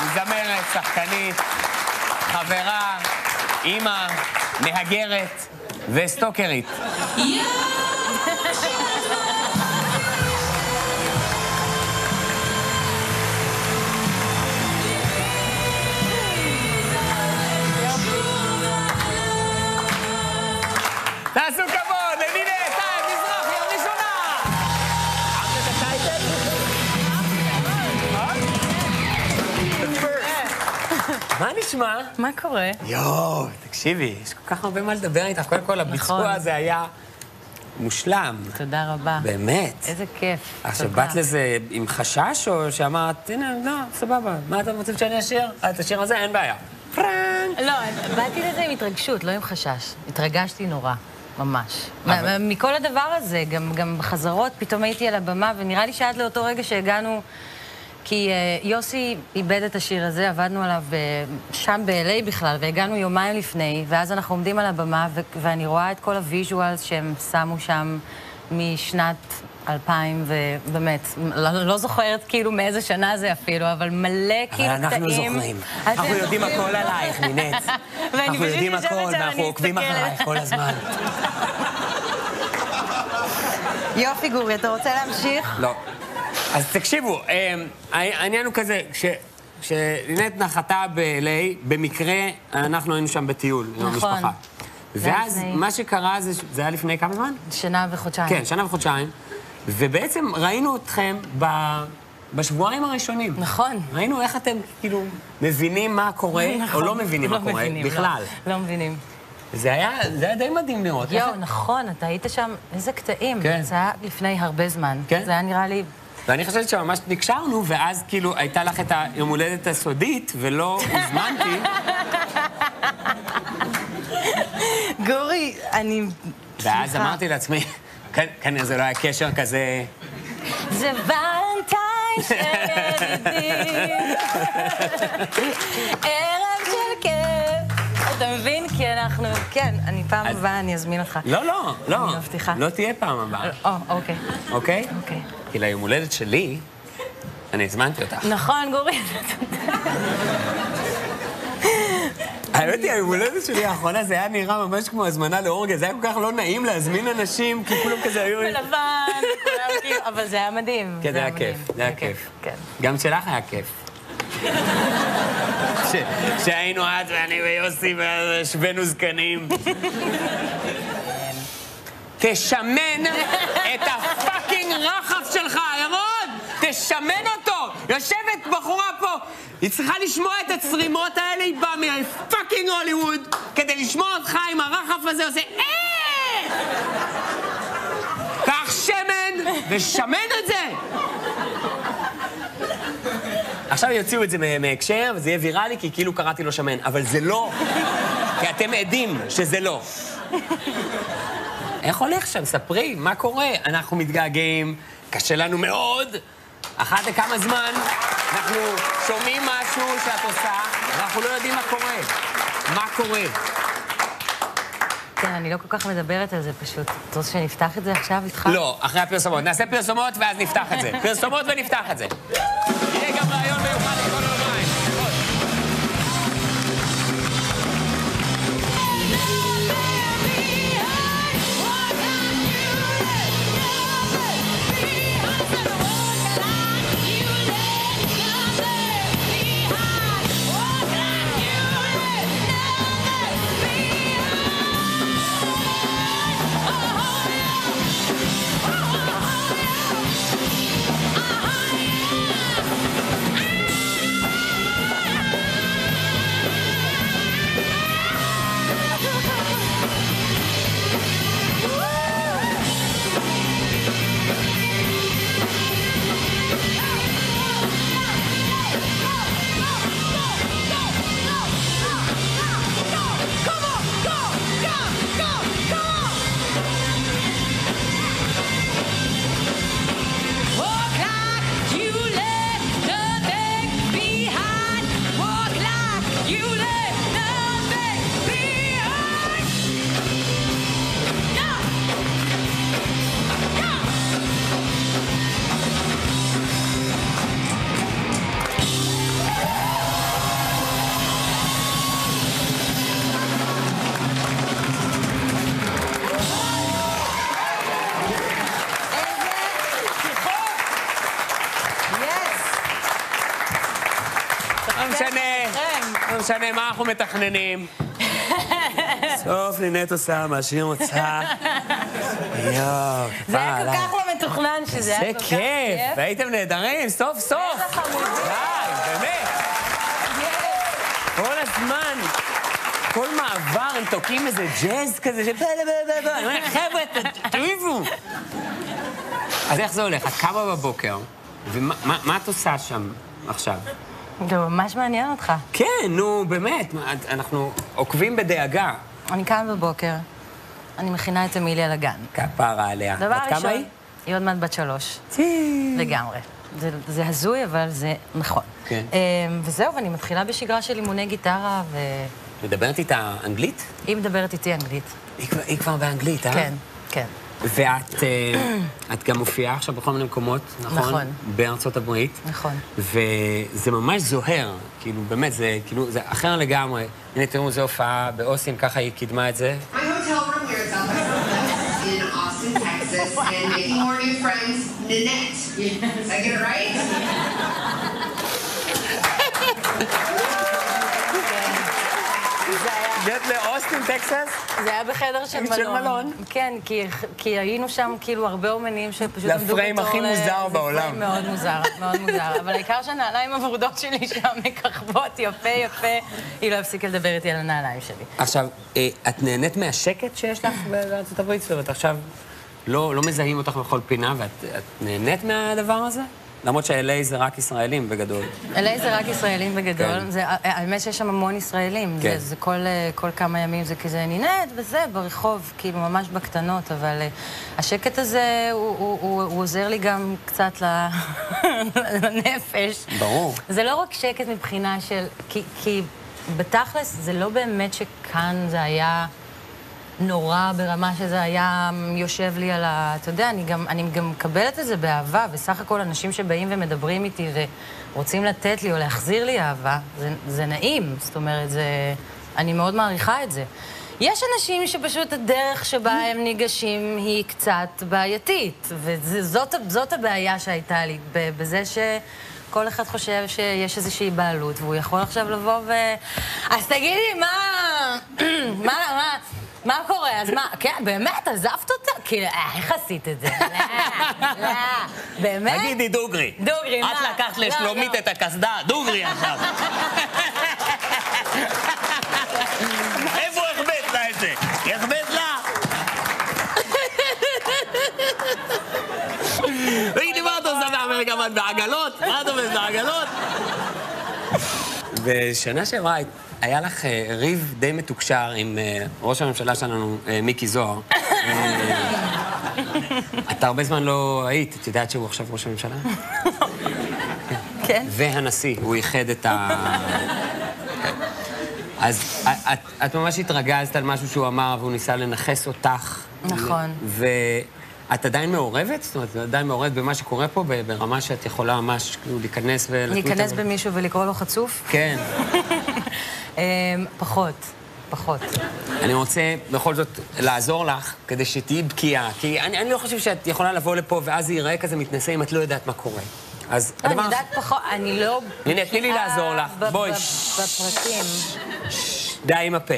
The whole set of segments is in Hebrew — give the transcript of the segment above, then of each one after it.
זמרת, שחקנית, חברה, אימא, מהגרת וסטוקרית. תעשו כבוד לנינט טייב מזרחי הראשונה! אהבת את הטייטל? מה נשמע? מה קורה? יואו, תקשיבי, יש כל כך הרבה מה לדבר איתך. קודם כל, הביצוע הזה היה מושלם. תודה רבה. באמת. איזה כיף. עכשיו, באת לזה עם חשש, או שאמרת, הנה, לא, סבבה, מה אתם רוצים שאני אשיר? את השיר הזה, אין בעיה. פרנק! לא, באתי לזה עם התרגשות, לא עם חשש. התרגשתי נורא, ממש. מכל הדבר הזה, גם בחזרות, פתאום הייתי על הבמה, ונראה לי שעד לאותו רגע שהגענו, כי יוסי איבד את השיר הזה, עבדנו עליו שם ב-LA בכלל, והגענו יומיים לפני, ואז אנחנו עומדים על הבמה, ואני רואה את כל הוויז'ואלס שהם שמו שם משנת 2000, ובאמת, לא זוכרת כאילו מאיזה שנה זה אפילו, אבל מלא כאילו אבל אנחנו זוכרים. אנחנו יודעים הכל עלייך, נינט. אנחנו יודעים הכל, ואנחנו עוקבים אחרייך כל הזמן. יופי גורי, אתה רוצה להמשיך? לא. אז תקשיבו, העניין הוא כזה, כשנינט נחתה ב-LA, במקרה אנחנו היינו שם בטיול עם המשפחה. ואז מה שקרה זה היה לפני כמה זמן? שנה וחודשיים. כן, שנה וחודשיים. ובעצם ראינו אתכם בשבועיים הראשונים. נכון. ראינו איך אתם כאילו מבינים מה קורה, או לא מבינים מה קורה, בכלל. לא מבינים. זה היה די מדהים לראות. יואו, נכון, אתה היית שם, איזה קטעים. כן. זה היה לפני הרבה זמן. כן. זה היה נראה לי... ואני חושבת שממש נקשרנו, ואז כאילו הייתה לך את היום הולדת הסודית, ולא הזמנתי. גורי, אני... ואז אמרתי לעצמי, כנראה זה לא היה קשר כזה... זה ולנטיין של ידידים, ערב של כיף. אתה מבין? כי אנחנו... כן, אני פעם הבאה, אני אזמין אותך. לא, לא, לא. אני מבטיחה. לא תהיה פעם הבאה. אוקיי. אוקיי? אוקיי. כי ליום הולדת שלי, אני הזמנתי אותך. נכון, גורי. האמת היא, היום הולדת שלי האחרונה, זה היה נראה ממש כמו הזמנה לאורגיה. זה היה כל כך לא נעים להזמין אנשים, כי כולם כזה היו... בלבן, כולם כאילו... אבל זה היה מדהים. כן, זה היה כיף. זה היה כיף. כן. גם שלך היה כיף. שהיינו את ואני ויוסי והשווינו זקנים. תשמן את הפאקינג רחף שלך, ירון! תשמן אותו! יושבת בחורה פה, היא צריכה לשמוע את הצרימות האלה, היא באה מהפאקינג הוליווד, כדי לשמוע אותך עם הרחף הזה, עושה קח שמן ושמן את זה! עכשיו יוציאו את זה מהקשר, וזה יהיה ויראלי, כי כאילו קראתי לו שמן, אבל זה לא, כי אתם עדים שזה לא. איך הולך שם? ספרי, מה קורה? אנחנו מתגעגעים, קשה לנו מאוד. אחת לכמה זמן אנחנו שומעים משהו שאת עושה, ואנחנו לא יודעים מה קורה. מה קורה? כן, אני לא כל כך מדברת על זה פשוט. אתה רוצה שנפתח את זה עכשיו איתך? לא, אחרי הפרסומות. נעשה פרסומות ואז נפתח את זה. פרסומות ונפתח את זה. יהיה גם רעיון מיוחד לכל המים. לא משנה מה אנחנו מתכננים. סוף לינט עושה מה שהיא רוצה. זה היה כל כך לא מתוכנן שזה היה כל כך כיף. והייתם נהדרים, סוף סוף. באמת. כל הזמן, כל מעבר הם תוקעים איזה ג'אז כזה אני אומר, חבר'ה, תעיפו. אז איך זה הולך? את קמה בבוקר, ומה את עושה שם עכשיו? זה ממש מעניין אותך. כן, נו, באמת, אנחנו עוקבים בדאגה. אני קמה בבוקר, אני מכינה את אמיליה לגן. כפרה עליה. דבר בת כמה היא? היא עוד מעט בת 3. לגמרי. זה הזוי, אבל זה נכון. כן. וזהו, ואני מתחילה בשגרה של אימוני גיטרה, מדברת איתה אנגלית? היא מדברת איתי אנגלית. היא כבר באנגלית, אה? כן, כן. ואת גם מופיעה עכשיו בכל מיני מקומות, נכון? נכון. בארצות הברית. נכון. וזה ממש זוהר, כאילו, באמת, זה אחר לגמרי. הנה, תראו, זו הופעה באוסטין, ככה היא קידמה את זה. My hotel room here at South by Southwest in Austin, Texas, and making more new friends, Nanette. Did I get it right? הגעת לאוסטין, טקסס? זה היה בחדר של מלון. של מלון. כן, כי היינו שם כאילו הרבה אומנים שפשוט עמדו בתור... לפריים הכי מוזר בעולם. זה פריים מאוד מוזר, מאוד מוזר. אבל העיקר שהנעליים הוורודות שלי שם מככבות יפה יפה, היא לא הפסיקה לדבר איתי על הנעליים שלי. עכשיו, את נהנית מהשקט שיש לך בארצות הברית? זאת אומרת, עכשיו לא מזהים אותך בכל פינה, ואת נהנית מהדבר הזה? למרות ש-LA זה רק ישראלים בגדול. LA זה רק ישראלים בגדול. האמת שיש שם המון ישראלים. זה כל כמה ימים זה כזה נינט וזה ברחוב, כאילו ממש בקטנות, אבל השקט הזה הוא עוזר לי גם קצת לנפש. ברור. זה לא רק שקט מבחינה של... כי בתכלס זה לא באמת שכאן זה היה... נורא ברמה שזה היה יושב לי על ה... אתה יודע, אני גם מקבלת את זה באהבה, וסך הכל אנשים שבאים ומדברים איתי ורוצים לתת לי או להחזיר לי אהבה, זה נעים, זאת אומרת, אני מאוד מעריכה את זה. יש אנשים שפשוט הדרך שבה הם ניגשים היא קצת בעייתית, וזאת הבעיה שהייתה לי, בזה כל אחד חושב שיש איזושהי בעלות, והוא יכול עכשיו לבוא אז תגידי, מה קורה? אז מה? כן, באמת, עזבת אותה? כאילו, איך עשית את זה? לא, באמת? תגידי, דוגרי. דוגרי, מה? את לקחת לשלומית את הקסדה, דוגרי עכשיו. איפה החבאת לה את זה? החבאת לה? תגידי, מה את עושה באמריקה? מה את בעגלות? מה את עובדת בעגלות? בשנה שעברה היה לך ריב די מתוקשר עם ראש הממשלה שלנו, מיקי זוהר. אתה הרבה זמן לא היית, את יודעת שהוא עכשיו ראש הממשלה? כן. והנשיא, הוא ייחד את ה... אז את ממש התרגזת על משהו שהוא אמר, והוא ניסה לנחס אותך. נכון. ואת עדיין מעורבת? זאת אומרת, את עדיין מעורבת במה שקורה פה, ברמה שאת יכולה ממש להיכנס ולטוויטר? להיכנס במישהו ולקרוא לו חצוף? כן. פחות. אני רוצה בכל זאת לעזור לך כדי שתהיי בקיאה, כי אני לא חושב שאת יכולה לבוא לפה ואז זה ייראה כזה מתנשא אם את לא יודעת מה קורה. אז אני יודעת פחות, אני לא... הנה, תני לי לעזור לך. בואי. בפרטים. די עם הפה.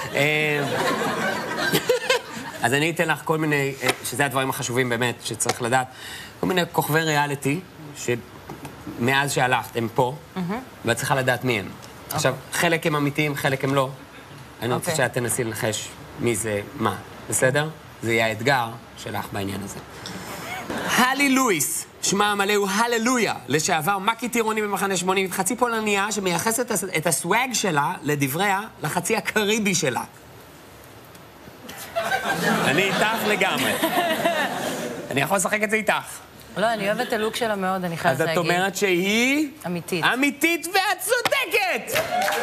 אז אני אתן לך כל מיני, שזה הדברים החשובים באמת שצריך לדעת, כל מיני כוכבי ריאליטי, שמאז שהלכת הם פה, ואת צריכה לדעת מי הם. עכשיו, חלק הם אמיתיים, חלק הם לא. אני רוצה שאת תנסי לנחש מי זה מה, בסדר? זה יהיה האתגר שלך בעניין הזה. הלי לואיס, שמה המלא הוא הללויה, לשעבר מקי טירוני במחנה 80, חצי פולניה שמייחסת את הסוואג שלה, לדבריה, לחצי הקריבי שלה. אני איתך לגמרי. אני יכול לשחק את זה איתך. לא, אני אוהבת את הלוק שלה מאוד, אני חייבת להגיד. אז את אומרת שהיא... אמיתית. אמיתית ואת צודקת!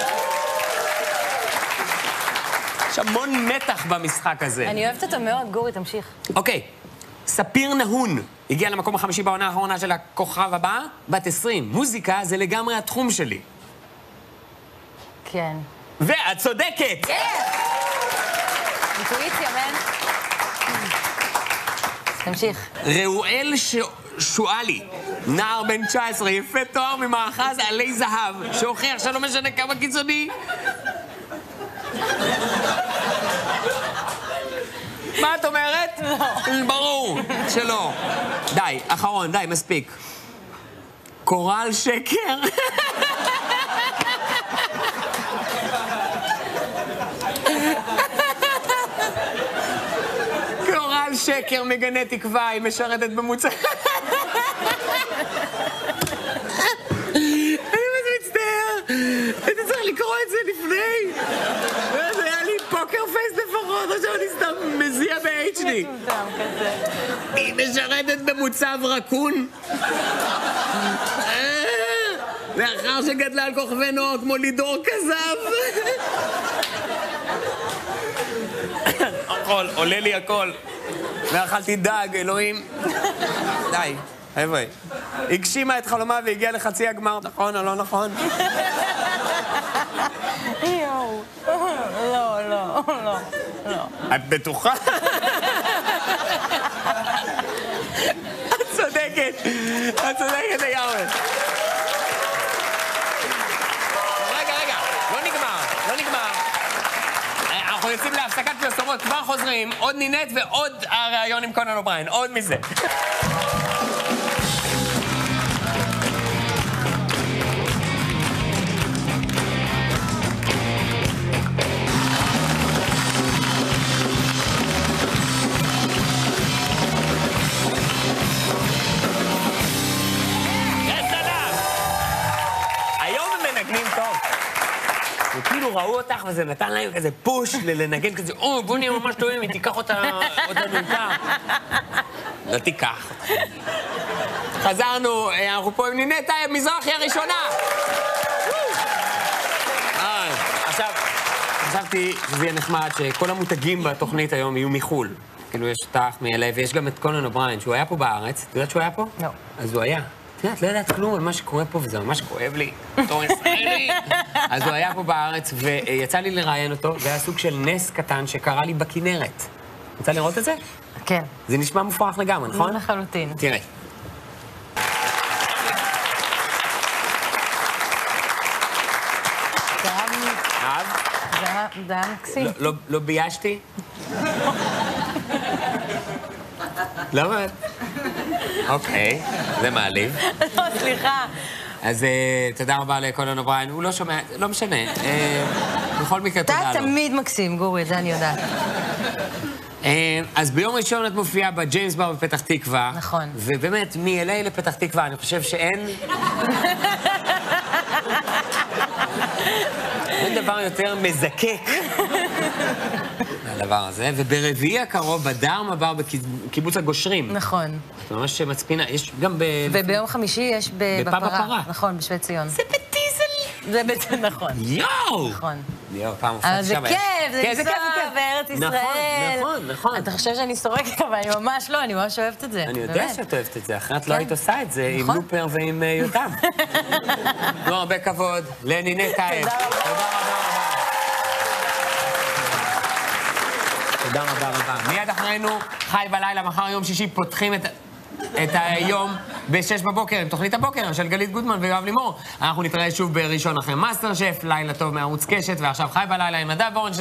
יש המון מתח במשחק הזה. אני אוהבת אותו מאוד, גורי, תמשיך. אוקיי, ספיר נהון הגיע למקום ה5 בעונה האחרונה של הכוכב הבא, בת 20. מוזיקה זה לגמרי התחום שלי. כן. ואת צודקת! כן! אינטואיציה, מן. תמשיך. ראואל שואלי, נער בן 19, יפה תואר ממאחז עלי זהב, שהוכיח שלא משנה כמה קיצוני. מה את אומרת? לא. ברור שלא. די, אחרון, די, מספיק. קורל שקר. קורל שקר מגנה תקווה, היא משרתת במוצא. אני מצטער, הייתי צריך לקרוא את זה לפני. זה היה לי פוקר פייס לפחות, עכשיו אני סתם מזיע ב-HD. היא משרתת במוצב רקון. לאחר שגדלה על כוכבי נוער כמו לידור כזב. הכל, עולה לי הכל. ואכלתי דג, אלוהים. די, חבר'ה. הגשימה את חלומה והגיעה לחצי הגמר, נכון או לא נכון? יואו. לא, לא, לא, לא. את בטוחה? את צודקת. את צודקת לגמרי. רגע, לא נגמר. אנחנו יוצאים להפסקת פרסומות, כבר חוזרים, עוד נינט ועוד הראיון עם קונן אובריין, עוד מזה. וכאילו ראו אותך וזה נתן להם כזה פוש לנגן כזה, בוא נהיה ממש טובים, היא תיקח אותנו איתה. לא תיקח. חזרנו, אנחנו פה עם נינט מזרחי הראשונה. עכשיו, חשבתי שזה יהיה נחמד שכל המותגים בתוכנית היום יהיו מחול. כאילו יש אותך מ-LA ויש גם את קונן אובריין, שהוא היה פה בארץ. את יודעת שהוא היה פה? לא. אז הוא היה. את לא יודעת כלום על מה שקורה פה, וזה ממש כואב לי, בתור ישראלי. אז הוא היה פה בארץ, ויצא לי לראיין אותו, והיה סוג של נס קטן שקרה לי בכנרת. רוצה לראות את זה? כן. זה נשמע מופרך לגמרי, נכון? לחלוטין. תראה. זה היה מקסים. לא ביישתי? לא באמת. אוקיי, זה מעליב. לא, סליחה. אז תודה רבה לקונן אובריין. הוא לא שומע, לא משנה. בכל מקרה, תודה לו. אתה תמיד מקסים, גורי, זה אני יודעת. אז ביום ראשון את מופיעה בג'יימס בר בפתח תקווה. נכון. ובאמת, מ-LA לפתח תקווה, אני חושב שאין... אין דבר יותר מזקק מהדבר הזה, וברביעי הקרוב בדרמה בר בקיבוץ הגושרים. נכון. את ממש מצפינה, יש גם וביום חמישי יש בפרה. נכון, בשבט ציון. זה בטיזל. זה בטיזל, נכון. יואו! נכון. יואו, פעם הופעתי שם. זה כיף, זה ניסוע בארץ ישראל. נכון. אתה חושב שאני סורקת, אבל אני ממש לא, אני ממש אוהבת את זה. אני יודע שאת אוהבת את זה, אחרת לא היית עושה את זה עם לופר ועם יותם. נו, הרבה כבוד לנינט טייב. תודה רבה. תודה רבה. מיד אחרינו, חי בלילה, מחר יום שישי פותחים את היום ב-6 בבוקר עם תוכנית הבוקר של גלית גודמן ויואב לימור. אנחנו נתראה שוב בראשון אחרי מאסטר שף, לילה טוב מערוץ קשת, ועכשיו חי בלילה עם נדב אורן.